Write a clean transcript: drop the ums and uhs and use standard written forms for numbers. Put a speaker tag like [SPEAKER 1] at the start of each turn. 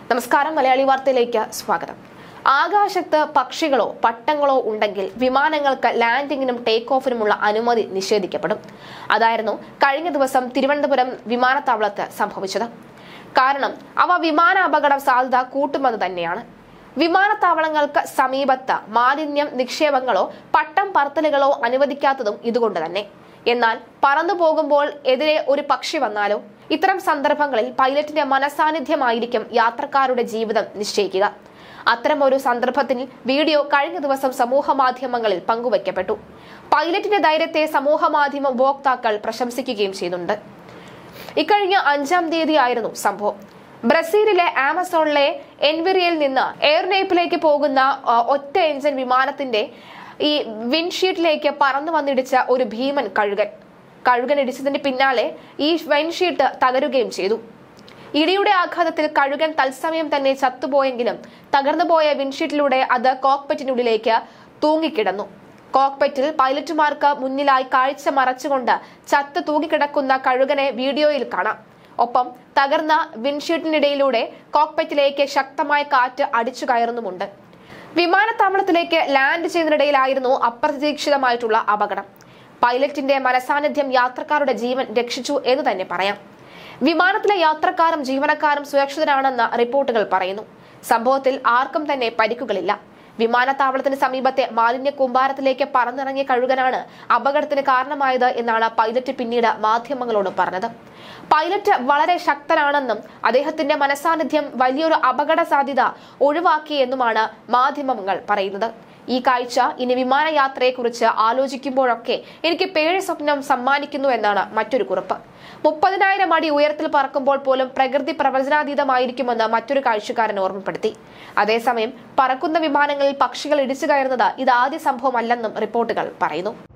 [SPEAKER 1] നമസ്കാരം, മലയാളി വാർത്തയിലേക്ക് സ്വാഗതം. ആകാശത്ത് പക്ഷികളോ പട്ടങ്ങളോ ഉണ്ടെങ്കിൽ വിമാനങ്ങൾക്ക് ലാൻഡിങ്ങിനും ടേക്ക് ഓഫിനുമുള്ള അനുമതി നിഷേധിക്കപ്പെടും. അതായിരുന്നു കഴിഞ്ഞ ദിവസം തിരുവനന്തപുരം വിമാനത്താവളത്ത് സംഭവിച്ചത്. കാരണം അവ വിമാന അപകട സാധ്യത കൂട്ടുമെന്ന് തന്നെയാണ്. വിമാനത്താവളങ്ങൾക്ക് സമീപത്ത് മാലിന്യം നിക്ഷേപങ്ങളോ പട്ടം പറത്തലുകളോ അനുവദിക്കാത്തതും ഇതുകൊണ്ട് തന്നെ. എന്നാൽ പറന്നു പോകുമ്പോൾ എതിരെ ഒരു പക്ഷി വന്നാലോ? ഇത്തരം സന്ദർഭങ്ങളിൽ പൈലറ്റിന്റെ മനസാന്നിധ്യമായിരിക്കും യാത്രക്കാരുടെ ജീവിതം നിശ്ചയിക്കുക. അത്തരമൊരു സന്ദർഭത്തിൽ വീഡിയോ കഴിഞ്ഞ ദിവസം സമൂഹ മാധ്യമങ്ങളിൽ പങ്കുവയ്ക്കപ്പെട്ടു. പൈലറ്റിന്റെ ധൈര്യത്തെ സമൂഹ മാധ്യമ ഉപഭോക്താക്കൾ പ്രശംസിക്കുകയും ചെയ്യുന്നുണ്ട്. ഇക്കഴിഞ്ഞ 5-ാം തീയതിയായിരുന്നു സംഭവം. ബ്രസീലിലെ ആമസോണിലെ എൻവിറിയിൽ നിന്ന് എയർനേപ്പിലേക്ക് പോകുന്ന ഒറ്റ എഞ്ചിൻ വിമാനത്തിന്റെ ഈ വിൻഷീറ്റിലേക്ക് പറന്നു വന്നിടിച്ച ഒരു ഭീമൻ കഴുകൻ ഇടിച്ചതിന് പിന്നാലെ ഈ വിൻഷീറ്റ് തകരുകയും ചെയ്തു. ഇടിയുടെ ആഘാതത്തിൽ കഴുകൻ തത്സമയം തന്നെ ചത്തുപോയെങ്കിലും തകർന്നുപോയ വിൻഷീറ്റിലൂടെ അത് കോക്പിറ്റിനുള്ളിലേക്ക് തൂങ്ങിക്കിടന്നു. കോക്പിറ്റിൽ പൈലറ്റുമാർക്ക് മുന്നിലായി കാഴ്ച മറച്ചുകൊണ്ട് ചത്ത് തൂങ്ങിക്കിടക്കുന്ന കഴുകനെ വീഡിയോയിൽ കാണാം. ഒപ്പം തകർന്ന വിൻഷീറ്റിനിടയിലൂടെ കോക്പിറ്റിലേക്ക് ശക്തമായ കാറ്റ് അടിച്ചു കയറുന്നുമുണ്ട്. വിമാനത്താവളത്തിലേക്ക് ലാൻഡ് ചെയ്യുന്നതിനിടയിലായിരുന്നു അപ്രതീക്ഷിതമായിട്ടുള്ള അപകടം. പൈലറ്റിന്റെ മനസാന്നിധ്യം യാത്രക്കാരുടെ ജീവൻ രക്ഷിച്ചു എന്ന് തന്നെ പറയാം. വിമാനത്തിലെ യാത്രക്കാരും ജീവനക്കാരും സുരക്ഷിതരാണെന്ന് റിപ്പോർട്ടുകൾ പറയുന്നു. സംഭവത്തിൽ ആർക്കും തന്നെ പരിക്കുകളില്ല. വിമാനത്താവളത്തിന് സമീപത്തെ മാലിന്യ കൂമ്പാരത്തിലേക്ക് പറന്നിറങ്ങിയ കഴുകനാണ് അപകടത്തിന് കാരണമായത് എന്നാണ് പൈലറ്റ് പിന്നീട് മാധ്യമങ്ങളോട് പറഞ്ഞത്. പൈലറ്റ് വളരെ ശക്തനാണെന്നും അദ്ദേഹത്തിന്റെ മനസാന്നിധ്യം വലിയൊരു അപകട സാധ്യത ഒഴിവാക്കിയെന്നുമാണ് മാധ്യമങ്ങൾ പറയുന്നത്. ഈ കാഴ്ച ഇനി വിമാനയാത്രയെക്കുറിച്ച് ആലോചിക്കുമ്പോഴൊക്കെ എനിക്ക് പേടി സ്വപ്നം സമ്മാനിക്കുന്നു എന്നാണ് മറ്റൊരു കുറിപ്പ്. 30,000 അടി ഉയരത്തിൽ പറക്കുമ്പോൾ പോലും പ്രകൃതി പ്രവചനാതീതമായിരിക്കുമെന്ന് മറ്റൊരു കാഴ്ചക്കാരൻ ഓർമ്മപ്പെടുത്തി. അതേസമയം പറക്കുന്ന വിമാനങ്ങളിൽ പക്ഷികൾ ഇടിച്ചു കയറുന്നത് ഇത് ആദ്യ സംഭവമല്ലെന്നും റിപ്പോർട്ടുകൾ പറയുന്നു.